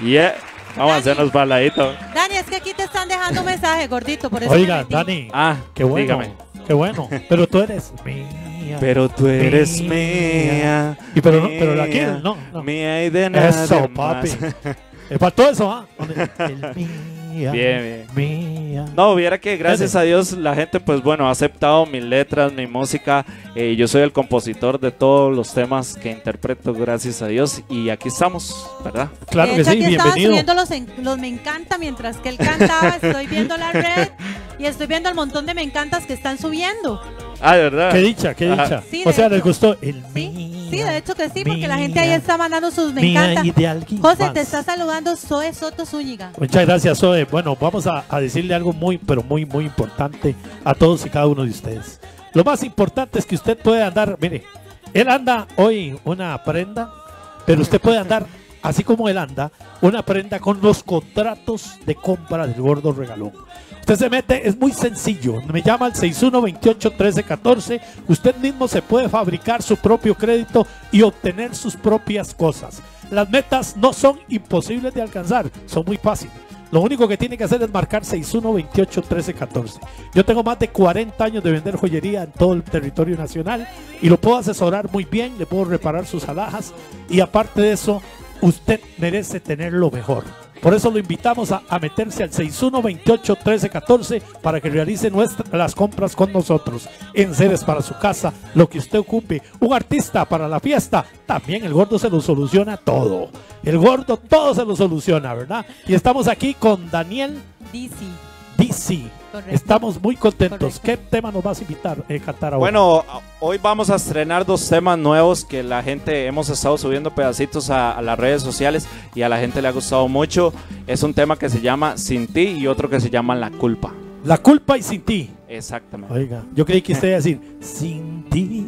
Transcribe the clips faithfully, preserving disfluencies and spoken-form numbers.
Yeah. Vamos a hacernos baladito. Dani, es que aquí te están dejando un mensaje, gordito, por eso Oiga, Dani. Ah, qué bueno. Dígame. Qué bueno. Pero tú eres mía. Pero tú eres mía. mía. Y pero, no, mía, pero la quieres, no, no. Mía y de nada. Eso, papi. Es para todo eso, ¿ah? El mía. Bien, bien. Mía. No, viera que gracias a Dios la gente, pues bueno, ha aceptado mis letras, mi música. Eh, yo soy el compositor de todos los temas que interpreto, gracias a Dios. Y aquí estamos, ¿verdad? Claro de que hecho, sí, aquí estaba bienvenido. subiendo los, en- los me encanta mientras que él cantaba. Estoy viendo la red y estoy viendo el montón de me encantas que están subiendo. Ah, de verdad. Qué dicha, qué Ajá. dicha. Sí, O de sea, hecho. les gustó el Sí, mía. sí, de hecho que sí, porque la gente mía, ahí está mandando sus me mía encanta. y de alguien José, más. te está saludando Zoe Soto Zúñiga. Muchas gracias, Zoe. Bueno, vamos a, a decirle algo muy, pero muy, muy importante a todos y cada uno de ustedes. Lo más importante es que usted puede andar, mire, él anda hoy una prenda, pero usted puede andar, así como él anda, una prenda con los contratos de compra del Gordo Regalón. Usted se mete, es muy sencillo, me llama al seis uno dos ocho, uno tres uno cuatro, usted mismo se puede fabricar su propio crédito y obtener sus propias cosas. Las metas no son imposibles de alcanzar, son muy fáciles. Lo único que tiene que hacer es marcar seis uno dos ocho, uno tres uno cuatro. Yo tengo más de cuarenta años de vender joyería en todo el territorio nacional y lo puedo asesorar muy bien, le puedo reparar sus alhajas y aparte de eso, usted merece tener lo mejor. Por eso lo invitamos a, a meterse al seis uno dos ocho, uno tres uno cuatro para que realice nuestra, las compras con nosotros. Enseres para su casa, lo que usted ocupe. Un artista para la fiesta, también el Gordo se lo soluciona todo. El Gordo todo se lo soluciona, ¿verdad? Y estamos aquí con Daniel D C. D C. Correcto. Estamos muy contentos. Correcto. ¿Qué tema nos vas a invitar a eh, cantar ahora? Bueno, hoy vamos a estrenar dos temas nuevos que la gente hemos estado subiendo pedacitos a, a las redes sociales y a la gente le ha gustado mucho. Es un tema que se llama Sin Ti y otro que se llama La Culpa. La culpa y sin ti. Exactamente. Oiga, yo creí que usted iba a decir, sin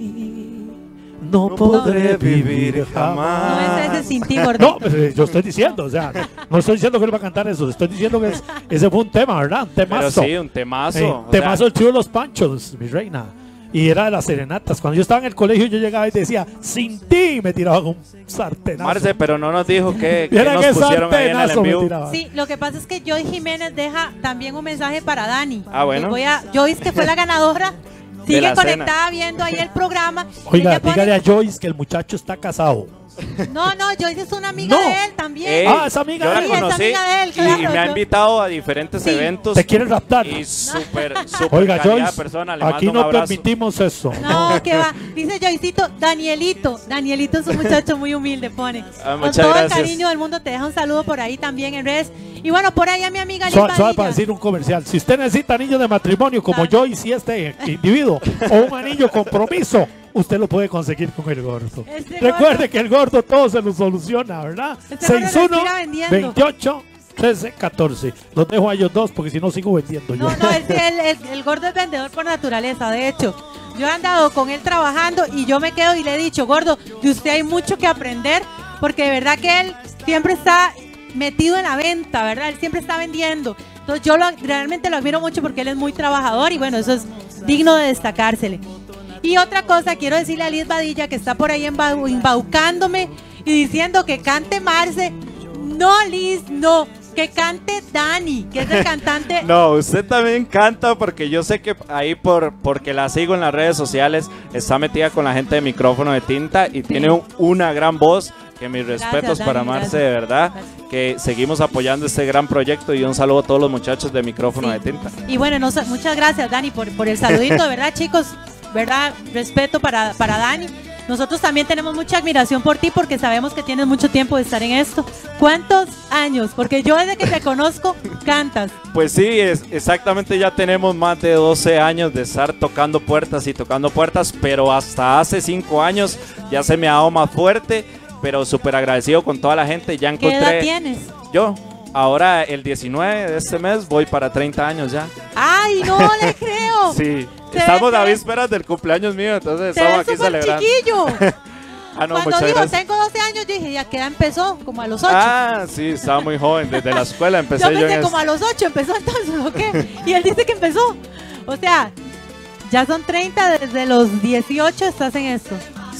ti no, no podré vivir jamás. No es ese Sin Ti, gordito. No, pero yo estoy diciendo, o sea, no estoy diciendo que él va a cantar eso, estoy diciendo que es, ese fue un tema, ¿verdad? Un Pero temazo. sí, un temazo. Eh, o temazo sea, el trío de los Panchos, mi reina. Y era de las serenatas. Cuando yo estaba en el colegio, yo llegaba y decía, sin ti, me tiraban un sartenazo. Marce, pero no nos dijo que, que Viera nos qué pusieron ahí en el sartenazo en me vivo. tiraban. Sí, lo que pasa es que Joyce Jiménez deja también un mensaje para Dani. Ah, bueno. Les voy a, Joyce, que fue la ganadora, sigue la conectada viendo ahí el programa. Oiga, Ella pone- dígale a Joyce que el muchacho está casado. No, no, Joyce es una amiga No. de él también. Ey, Ah, es amiga yo de la él. Sí, es conocí amiga de él, y- claro, y, me ha yo- invitado a diferentes Sí. eventos. ¿Te quiere raptar? Y súper, súper Oiga, calidad Joyce, de persona. Le aquí mando un no abrazo. permitimos eso. No, que va. Dice Joycito, Danielito. Danielito es un muchacho muy humilde, pone. Ah, Con muchas todo gracias. el cariño del mundo te deja un saludo por ahí también en redes. Y bueno, por ahí a mi amiga Liz Suave, suave Padilla. para decir un comercial. Si usted necesita anillo de matrimonio como Claro. Joyce y este individuo, o un anillo compromiso, usted lo puede conseguir con el Gordo. Este Recuerde gordo. que el Gordo todo se lo soluciona, ¿verdad? Este gordo seis uno respira vendiendo. dos ocho, trece catorce. Los dejo a ellos dos porque si no sigo vendiendo yo. No, no, es que el, el- el gordo es vendedor por naturaleza, de hecho. Yo he andado con él trabajando y yo me quedo y le he dicho, gordo, de usted hay mucho que aprender, porque de verdad que él siempre está metido en la venta, ¿verdad? Él siempre está vendiendo. Entonces yo lo- realmente lo admiro mucho porque él es muy trabajador y bueno, eso es digno de destacársele. Y otra cosa, quiero decirle a Liz Badilla que está por ahí embau- embaucándome y diciendo que cante Marce. No, Liz, no. Que cante Dani, que es el cantante. No, usted también canta porque yo sé que ahí por porque la sigo en las redes sociales está metida con la gente de Micrófono de Tinta y tiene un- una gran voz. Que mis respetos Dani, para Marce, gracias. de verdad. Gracias. Que seguimos apoyando este gran proyecto y un saludo a todos los muchachos de Micrófono Sí. de Tinta. Y bueno, no, sé, muchas gracias, Dani, por, por el saludito, ¿verdad, chicos? ¿Verdad? Respeto para, para Dani. Nosotros también tenemos mucha admiración por ti porque sabemos que tienes mucho tiempo de estar en esto. ¿Cuántos años? Porque yo desde que te conozco, cantas. Pues sí, es, exactamente ya tenemos más de doce años de estar tocando puertas y tocando puertas, pero hasta hace cinco años ya se me ha dado más fuerte, pero súper agradecido con toda la gente. Ya ¿Qué edad encontré tienes? yo. Ahora el diecinueve de este mes voy para treinta años ya. ¡Ay, no le creo! Sí, Te estamos ves- a vísperas del cumpleaños mío, entonces Te estamos ves aquí súper celebrando. chiquillo. Ah, no, Cuando muchas dijo, gracias. tengo doce años, yo dije, ya que edad empezó, como a los ocho. Ah, sí, estaba muy joven, desde la escuela empecé yo yo, pensé en como esto. a los ocho empezó entonces, ¿o qué? Y él dice que empezó. O sea, ya son treinta, desde los dieciocho estás en esto. Sí,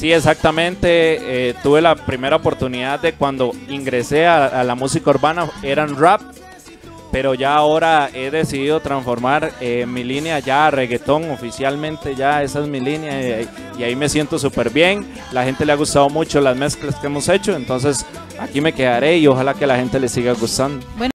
Sí, exactamente. Eh, tuve la primera oportunidad de cuando ingresé a, a la música urbana, eran rap, pero ya ahora he decidido transformar eh, mi línea ya a reggaetón oficialmente, ya esa es mi línea y, y ahí me siento súper bien. La gente le ha gustado mucho las mezclas que hemos hecho, entonces aquí me quedaré y ojalá que a la gente le siga gustando. Bueno,